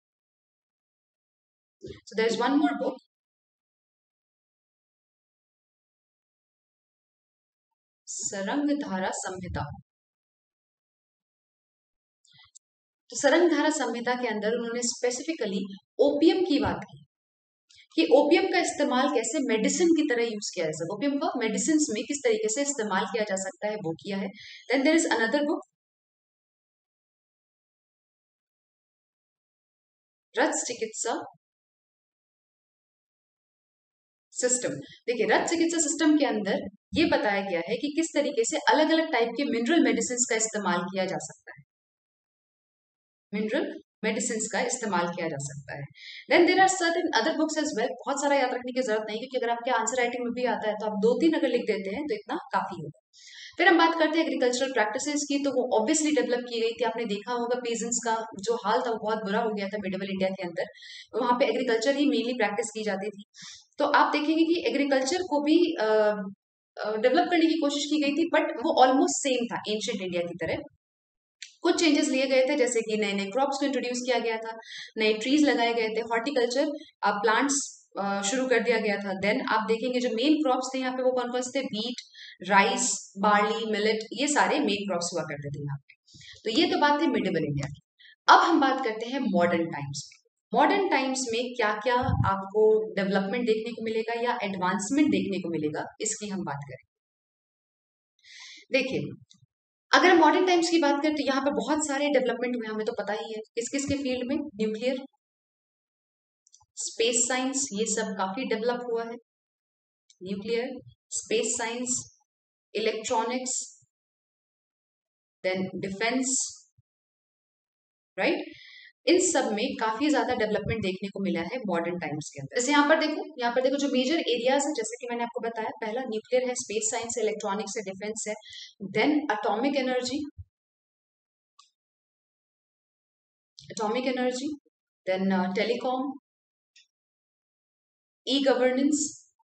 so there is one more book, Sarangdhara Samhita. तो सरंगधारा संहिता के अंदर उन्होंने स्पेसिफिकली ओपियम की बात की, कि ओपियम का इस्तेमाल कैसे मेडिसिन की तरह यूज किया जा सकता है, ओपियम को मेडिसिन में किस तरीके से इस्तेमाल किया जा सकता है, वो किया है। Then there is another book, Rath Chikitsa system. देखिए, रथ चिकित्सा सिस्टम के अंदर ये बताया गया है कि किस तरीके से अलग अलग टाइप के मिनरल मेडिसिन का इस्तेमाल किया जा सकता है, मिनरल मेडिसिन का इस्तेमाल किया जा सकता है। Then there are certain other books as well, बहुत सारा याद रखने की जरूरत नहीं, क्योंकि अगर आपके आंसर राइटिंग में भी आता है तो आप दो तीन अगर लिख देते हैं तो इतना काफी होगा। फिर हम बात करते हैं एग्रीकल्चरल प्रैक्टिसेस की, तो वो ऑब्वियसली डेवलप की गई थी। आपने देखा होगा पेजेंट्स का जो हाल था वो बहुत बुरा हो गया था मिडिवल इंडिया के अंदर, वहां पे एग्रीकल्चर ही मेनली प्रैक्टिस की जाती थी। तो आप देखेंगे कि एग्रीकल्चर को भी डेवलप करने की कोशिश की गई थी, बट वो ऑलमोस्ट सेम था एंशिएंट इंडिया की तरह। कुछ चेंजेस लिए गए थे, जैसे कि नए नए क्रॉप्स को इंट्रोड्यूस किया गया था, नए ट्रीज लगाए गए थे, हॉर्टिकल्चर प्लांट्स शुरू कर दिया गया था। देन आप देखेंगे जो मेन क्रॉप्स थे यहाँ पे वो कौन कौन से थे, बीट, राइस, बार्ली, मिलेट, ये सारे मेन क्रॉप्स हुआ करते थे यहाँ पे। तो ये तो बात थी मिडिवल इंडिया की। अब हम बात करते हैं मॉडर्न टाइम्स में। मॉडर्न टाइम्स में क्या क्या आपको डेवलपमेंट देखने को मिलेगा या एडवांसमेंट देखने को मिलेगा, इसकी हम बात करें। देखिए, अगर हम मॉडर्न टाइम्स की बात करें तो यहाँ पे बहुत सारे डेवलपमेंट हुए, हमें तो पता ही है किस किस के फील्ड में, न्यूक्लियर, स्पेस साइंस, ये सब काफी डेवलप हुआ है। Nuclear, space science, electronics, then defence, right, इन सब में काफी ज्यादा डेवलपमेंट देखने को मिला है मॉडर्न टाइम्स के अंदर। जैसे यहाँ पर देखो, यहाँ पर देखो जो मेजर एरियाज है, जैसे कि मैंने आपको बताया, पहला न्यूक्लियर है, स्पेस साइंस है, इलेक्ट्रॉनिक्स है, डिफेंस है, then atomic energy, atomic energy, then telecom, e governance,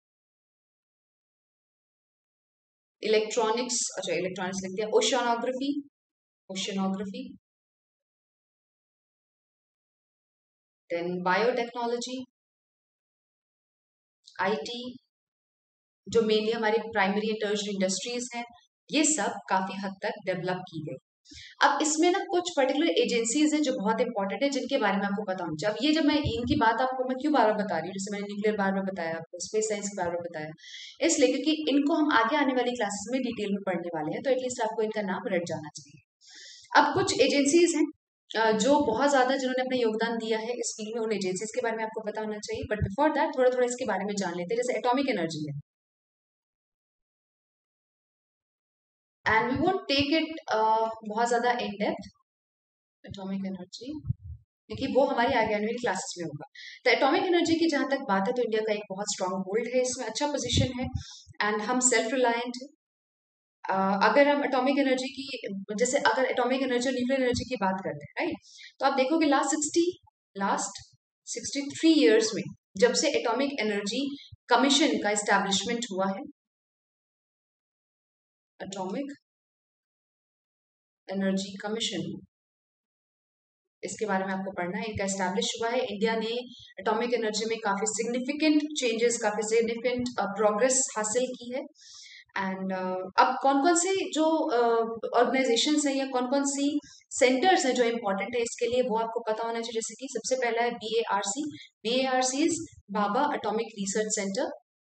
electronics, अच्छा इलेक्ट्रॉनिक्स लिख दिया, oceanography, oceanography, then biotechnology, IT, जो मेनली हमारी प्राइमरी एंड टर्शियरी इंडस्ट्रीज हैं, ये सब काफी हद तक डेवलप की गई। अब इसमें ना कुछ पर्टिकुलर एजेंसीज हैं जो बहुत इंपॉर्टेंट है, जिनके बारे में आपको पता होना चाहिए। अब ये जब मैं इनकी बात आपको मैं क्यों बार बार बता रही हूँ, जैसे मैंने न्यूक्लियर बार बार बताया, आपको स्पेस साइंस के बारे में बताया, इसलिए क्योंकि इनको हम आगे आने वाली क्लासेस में डिटेल में पढ़ने वाले हैं, तो एटलीस्ट आपको इनका नाम रट जाना चाहिए। अब कुछ एजेंसीज हैं जो बहुत ज्यादा जिन्होंने अपना योगदान दिया है इस फील्ड में, उन एजेंसीज के बारे में आपको पता होना चाहिए। बट बिफोर दैट थोड़ा थोड़ा इसके बारे में जान लेते हैं। जैसे एटॉमिक एनर्जी है, and we won't take it बहुत ज्यादा इन डेप्थ, एटॉमिक एनर्जी, क्योंकि वो हमारी आगे आने वाली क्लासेस में होगा। तो एटॉमिक एनर्जी की जहां तक बात है तो इंडिया का एक बहुत स्ट्रांग होल्ड है इसमें, अच्छा पोजीशन है, एंड हम सेल्फ रिलायंट है। uh, अगर हम एटॉमिक एनर्जी की, जैसे अगर एटॉमिक एनर्जी और न्यूक्लियर एनर्जी की बात करते हैं, राइट, तो आप देखोगे last sixty last sixty three years में जब से एटॉमिक एनर्जी कमीशन का एस्टैब्लिशमेंट हुआ है, एटॉमिक एनर्जी कमीशन, इसके बारे में आपको पढ़ना है, इनका एस्टैब्लिश हुआ है। इंडिया ने एटॉमिक एनर्जी में काफी सिग्निफिकेंट चेंजेस, काफी सिग्निफिकेंट प्रोग्रेस हासिल की है। एंड uh, अब कौन कौन से जो ऑर्गेनाइजेशंस uh, हैं या कौन कौन सी सेंटर्स हैं जो इम्पोर्टेंट है इसके लिए, वो आपको पता होना चाहिए। जैसे कि सबसे पहला है B A R C, B A R C is Bhabha atomic research centre,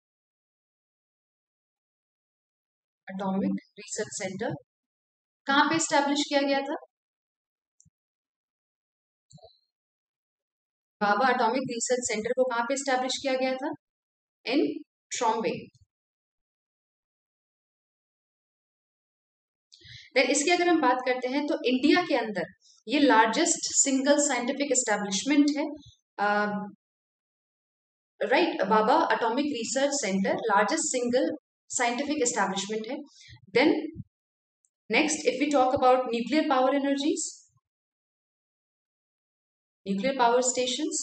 atomic research centre कहाँ पे स्टैब्लिश किया गया था, भाभा एटॉमिक रिसर्च सेंटर को कहाँ पे स्टैब्लिश किया गया था, इन ट्रॉम्बे। देन इसकी अगर हम बात करते हैं तो इंडिया के अंदर ये लार्जेस्ट सिंगल साइंटिफिक एस्टेब्लिशमेंट है, right, Bhabha atomic research centre largest single scientific establishment है। Then next if we talk about nuclear power energies, nuclear power stations,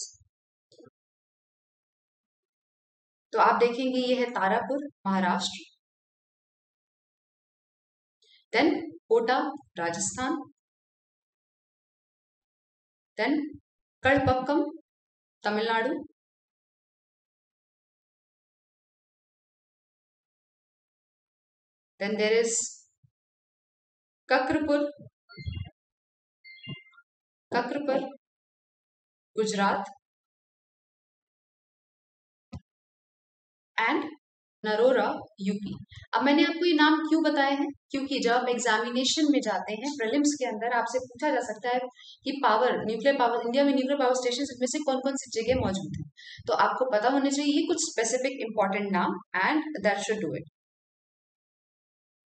तो आप देखेंगे ये है Tarapur Maharashtra, then Kota Rajasthan, then Kalpakkam Tamil Nadu, then there is Kakrapar, Kakrapar Gujarat, and Narora UP. अब मैंने आपको ये नाम क्यों बताए हैं, क्योंकि जब आप एग्जामिनेशन में जाते हैं प्रीलिम्स के अंदर आपसे पूछा जा सकता है कि पावर, न्यूक्लियर पावर, इंडिया में न्यूक्लियर पावर स्टेशन इनमें से कौन कौन सी जगह मौजूद है, तो आपको पता होने चाहिए कुछ स्पेसिफिक इंपॉर्टेंट नाम, and that should do it.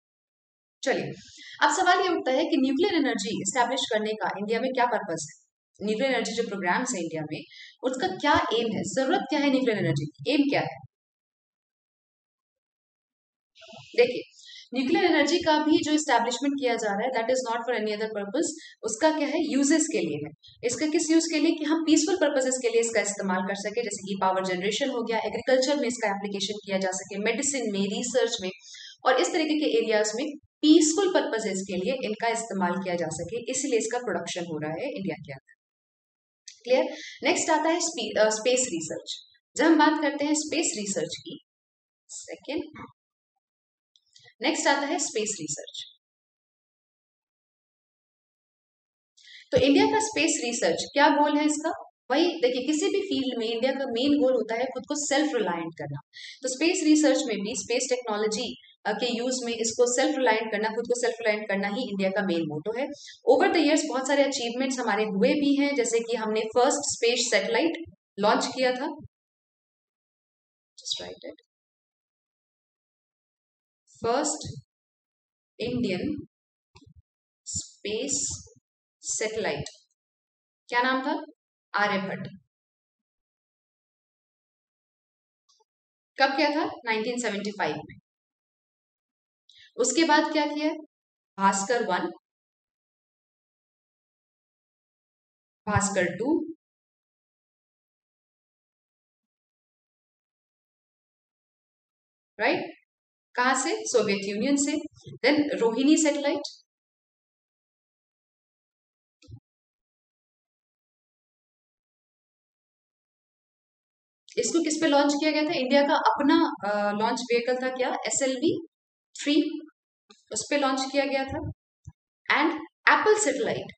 चलिए, अब सवाल ये उठता है कि न्यूक्लियर एनर्जी स्टैब्लिश करने का इंडिया में क्या पर्पस है। न्यूक्लियर एनर्जी जो प्रोग्राम्स है इंडिया में, उसका क्या एम है, जरूरत क्या है न्यूक्लियर एनर्जी की, एम क्या है? देखिए, न्यूक्लियर एनर्जी का भी जो इस्टेब्लिशमेंट किया जा रहा है that is not for any other purpose. उसका क्या है, यूजेस के लिए है। इसका किस यूज के लिए, कि हम पीसफुल पर्पसेस के लिए इसका इस्तेमाल कर सके, जैसे कि पावर जनरेशन हो गया, एग्रीकल्चर में इसका एप्लीकेशन किया जा सके, मेडिसिन में, रिसर्च में, और इस तरीके के एरियाज में पीसफुल पर्पसेस के लिए इनका इस्तेमाल किया जा सके, इसलिए इसका प्रोडक्शन हो रहा है इंडिया के अंदर। क्लियर। नेक्स्ट आता है स्पेस रिसर्च। जब हम बात करते हैं स्पेस रिसर्च की, सेकेंड, नेक्स्ट आता है स्पेस रिसर्च। तो इंडिया का स्पेस रिसर्च क्या गोल है इसका? वही देखिए, किसी भी फील्ड में इंडिया का मेन गोल होता है खुद को सेल्फ रिलायंट करना। तो स्पेस रिसर्च में भी, स्पेस टेक्नोलॉजी के यूज में इसको सेल्फ रिलायंट करना, खुद को सेल्फ रिलायंट करना ही इंडिया का मेन मोटो है। ओवर द इयर्स बहुत सारे अचीवमेंट्स हमारे हुए भी हैं, जैसे कि हमने फर्स्ट स्पेस सैटेलाइट लॉन्च किया था, just write it, first Indian space satellite, क्या नाम था? आर्यभट्ट। कब किया था? नाइनटीन सेवेंटी फाइव में। उसके बाद क्या किया? Bhaskar one, Bhaskar two, right, कहां से? सोवियत यूनियन से। देन रोहिणी सैटेलाइट, इसको किस पे लॉन्च किया गया था? इंडिया का अपना लॉन्च व्हीकल था, क्या? एस एल वी थ्री, उस पे लॉन्च किया गया था। एंड एप्पल सैटेलाइट,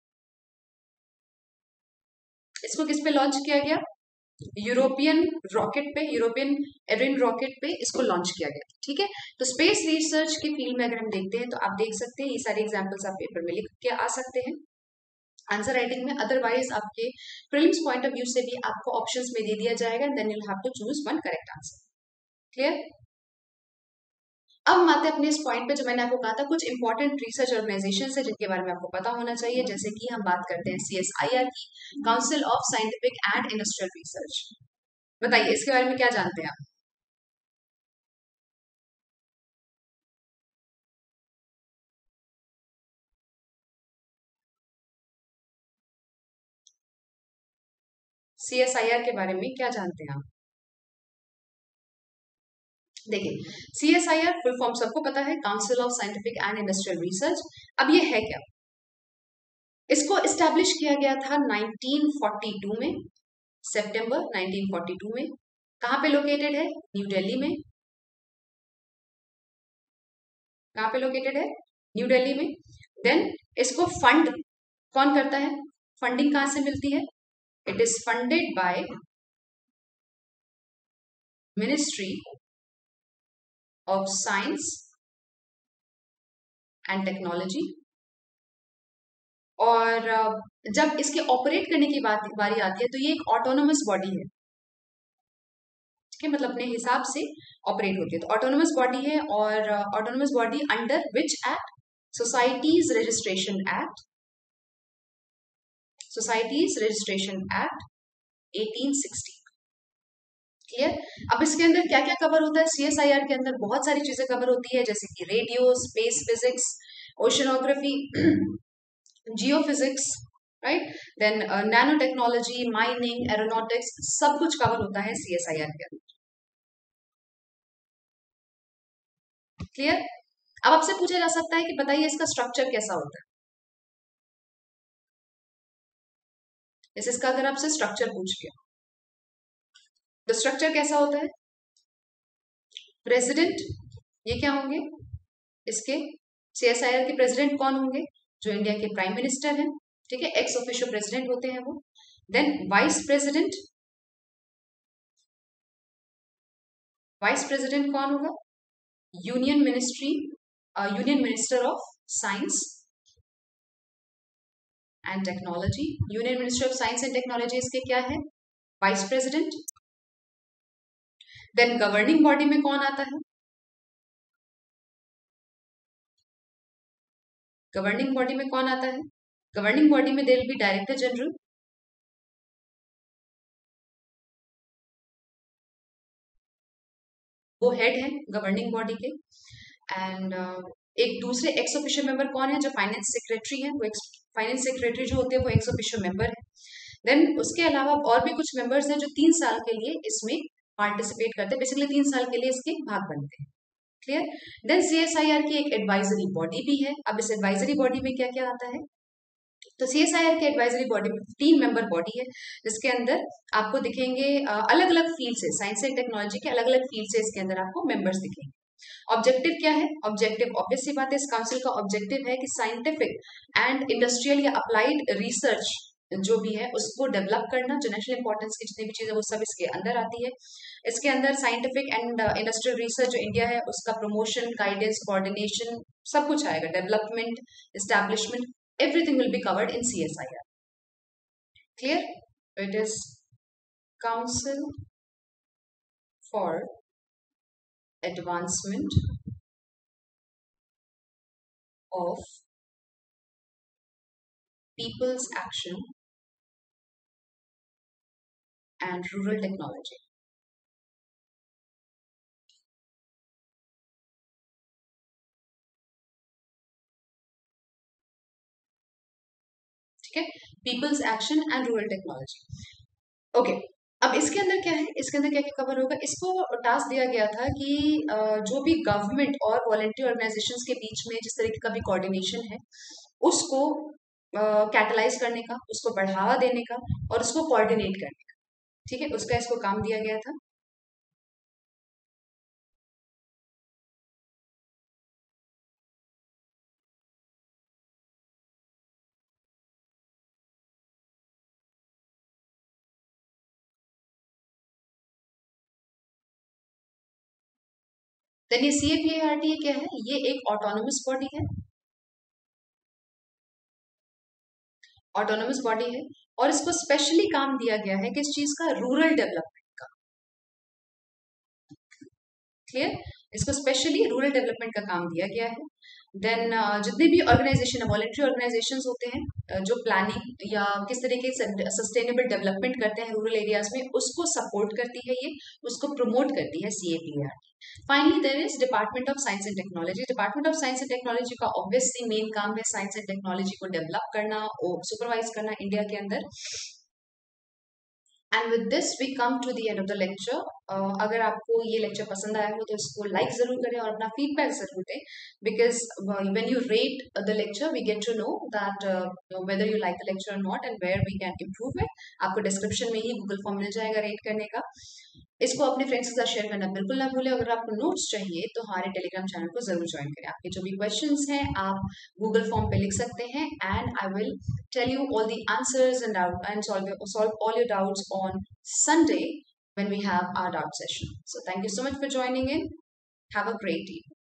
इसको किस पे लॉन्च किया गया? यूरोपियन रॉकेट पे, यूरोपियन एरिन रॉकेट पे इसको लॉन्च किया गया। ठीक है, तो स्पेस रिसर्च की फील्ड में अगर हम देखते हैं तो आप देख सकते हैं ये सारे एग्जांपल्स आप पेपर में लिख के आ सकते हैं आंसर राइटिंग में। अदरवाइज आपके प्रीलिम्स पॉइंट ऑफ व्यू से भी आपको ऑप्शंस में दे दिया जाएगा, then you have to choose one correct answer. Clear. अब हम आते हैं अपने इस पॉइंट पे जो मैंने आपको कहा था, कुछ इंपॉर्टेंट रिसर्च ऑर्गेनाइजेशन है जिनके बारे में आपको पता होना चाहिए, जैसे कि हम बात करते हैं सी एस आई आर की, council of scientific and industrial research. बताइए इसके बारे में क्या जानते हैं आप? सी एस आई आर के बारे में क्या जानते हैं आप? देखिए, C S I R full form सबको पता है, council of scientific and industrial research. अब ये है क्या? इसको एस्टैब्लिश किया गया था नाइनटीन फोर्टी टू में, सितंबर नाइनटीन फोर्टी टू में। कहां पे लोकेटेड है? न्यू दिल्ली में। कहां पे लोकेटेड है? न्यू दिल्ली में। देन इसको फंड कौन करता है? फंडिंग कहां से मिलती है? It is funded by ministry of science and technology. और जब इसके ऑपरेट करने की बात बारी आती है तो ये एक ऑटोनोमस बॉडी है, ठीक है, मतलब अपने हिसाब से ऑपरेट होती है, तो ऑटोनोमस बॉडी है। और autonomous body under which act? Societies registration act, societies registration act eighteen sixty. Clear. अब इसके अंदर क्या क्या कवर होता है? सी एस आई आर के अंदर बहुत सारी चीजें कवर होती है, जैसे कि radio, space physics, oceanography, geophysics, right, then nano technology, mining, aeronautics, सब कुछ कवर होता है सी एस आई आर के अंदर। क्लियर। अब आपसे पूछा जा सकता है कि बताइए इसका स्ट्रक्चर कैसा होता है। जैसे इसका अगर आपसे स्ट्रक्चर पूछ लिया तो स्ट्रक्चर कैसा होता है? प्रेसिडेंट, ये क्या होंगे इसके? सी एस आई आर के प्रेसिडेंट कौन होंगे? जो इंडिया के प्राइम मिनिस्टर हैं, ठीक है, एक्स ऑफिशियो प्रेसिडेंट होते हैं वो। Then vice president, vice president कौन होगा? Union ministry, union minister of science and technology. Union minister of science and technology इसके क्या है? Vice president. Then governing body में कौन आता है? गवर्निंग बॉडी में कौन आता है? गवर्निंग बॉडी में देर बी डायरेक्टर जनरल, वो हेड है गवर्निंग बॉडी के। एंड uh, एक दूसरे एक्स ऑफिशियल मेंबर कौन है, जो फाइनेंस सेक्रेटरी है, वो फाइनेंस सेक्रेटरी जो होते हैं वो एक्स ऑफिशियल मेंबर है। देन उसके अलावा और भी कुछ मेंबर्स हैं जो तीन साल के लिए इसमें पार्टिसिपेट करते हैं, बेसिकली तीन साल के लिए इसके भाग बनते हैं। क्लियर। देन सीएसआईआर की एक एडवाइजरी बॉडी भी है। अब इस एडवाइजरी बॉडी में क्या क्या आता है, तो सीएसआईआर की एडवाइजरी बॉडी में तीन मेंबर बॉडी है, जिसके अंदर आपको दिखेंगे अलग अलग फील्ड से, साइंस एंड टेक्नोलॉजी के अलग अलग फील्ड से इसके अंदर आपको मेंबर्स दिखेंगे। ऑब्जेक्टिव क्या है, ऑब्जेक्टिव ऑब्वियस सी बात है, इस काउंसिल का ऑब्जेक्टिव है कि साइंटिफिक एंड इंडस्ट्रियल या अप्लाइड रिसर्च जो भी है उसको डेवलप करना, जो नेशनल इंपॉर्टेंस की जितनी भी चीजें वो सब इसके अंदर आती है। इसके अंदर साइंटिफिक एंड इंडस्ट्रियल रिसर्च जो इंडिया है उसका प्रमोशन, गाइडेंस, कोऑर्डिनेशन सब कुछ आएगा, development, establishment, everything will be covered in C S I R. Clear? It is Council for Advancement of People's Action and Rural Technology. ठीक है, people's action and rural technology. Okay, अब इसके अंदर क्या है, इसके अंदर क्या क्या कवर होगा, इसको टास्क दिया गया था कि जो भी गवर्नमेंट और वॉलंटियर ऑर्गेनाइजेशंस के बीच में जिस तरीके का भी कोऑर्डिनेशन है उसको कैटलाइज uh, करने का, उसको बढ़ावा देने का और उसको कोऑर्डिनेट करने का। ठीक है, उसका इसको काम दिया गया था। देन ये C A P R T क्या है, ये एक ऑटोनोमस बॉडी है, ऑटोनोमस बॉडी है और इसको स्पेशली काम दिया गया है किस चीज का, रूरल डेवलपमेंट का। क्लियर, इसको स्पेशली रूरल डेवलपमेंट का काम दिया गया है। देन uh, जितने भी ऑर्गेनाइजेशन है, वॉलंटरी ऑर्गेनाइजेशंस होते हैं uh, जो प्लानिंग या किस तरीके से सस्टेनेबल डेवलपमेंट करते हैं रूरल एरियाज में, उसको सपोर्ट करती है, ये उसको प्रमोट करती है C A P R. Finally there is department of science and technology. Department of science and technology का ऑब्वियसली मेन काम है साइंस एंड टेक्नोलॉजी को डेवलप करना और सुपरवाइज करना इंडिया के अंदर। And with this we come to the end of the lecture. अगर आपको ये लेक्चर पसंद आया हो तो इसको लाइक जरूर करें और अपना फीडबैक जरूर दें, because when you rate the lecture we get to know that whether you like the lecture और not and where we can improve it. आपको डिस्क्रिप्शन में ही गूगल फॉर्म मिल जाएगा रेट करने का। इसको अपने फ्रेंड्स के साथ शेयर करना बिल्कुल ना भूलें। अगर आपको नोट्स चाहिए तो हमारे टेलीग्राम चैनल को जरूर ज्वाइन करें। आपके जो भी क्वेश्चंस हैं आप गूगल फॉर्म पे लिख सकते हैं and I will tell you all the answers and and solve solve all your doubts on Sunday when we have our doubt session. So thank you so much for joining in. Have a great day.